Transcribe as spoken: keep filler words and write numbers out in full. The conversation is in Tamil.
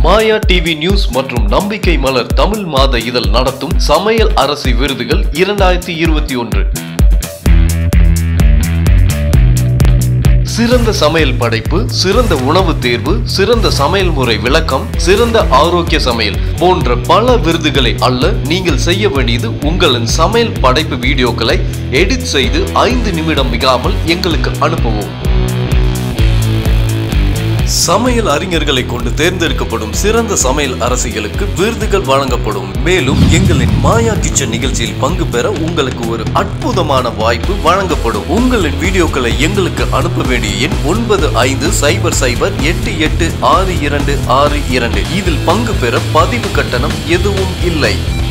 மாயா டிவி நியூஸ் மற்றும் நம்பிக்கை மலர் தமிழ் மாத இதழ் நடத்தும் சமையல் அரசி விருதுகள் இரண்டாயிரத்தி இருபத்தி ஒன்று. சிறந்த சமையல் படைப்பு, சிறந்த உணவு தேர்வு, சிறந்த சமையல் முறை விளக்கம், சிறந்த ஆரோக்கிய சமையல் போன்ற பல விருதுகளை அல்ல நீங்கள் செய்ய வேண்டியது உங்களின் சமையல் படைப்பு வீடியோக்களை எடிட் செய்து ஐந்து நிமிடம் மிகாமல் எங்களுக்கு அனுப்பவும். சமையல் அறிஞர்களை கொண்டு தேர்ந்தெடுக்கப்படும் சிறந்த சமையல் அரசிகளுக்கு விருதுகள் வழங்கப்படும். மேலும் எங்களின் மாயா கிச்சன் நிகழ்ச்சியில் பங்கு பெற உங்களுக்கு ஒரு அற்புதமான வாய்ப்பு வழங்கப்படும். உங்களின் வீடியோக்களை எங்களுக்கு அனுப்ப வேண்டிய எண் ஒன்பது ஐந்து சைபர் சைபர் எட்டு எட்டு ஆறு இரண்டு ஆறு இரண்டு. இதில் பங்கு பெற பதிவு கட்டணம் எதுவும் இல்லை.